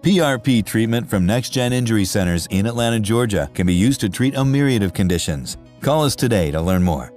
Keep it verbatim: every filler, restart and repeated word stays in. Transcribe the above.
P R P treatment from NexGen Injury Centers in Atlanta, Georgia can be used to treat a myriad of conditions. Call us today to learn more.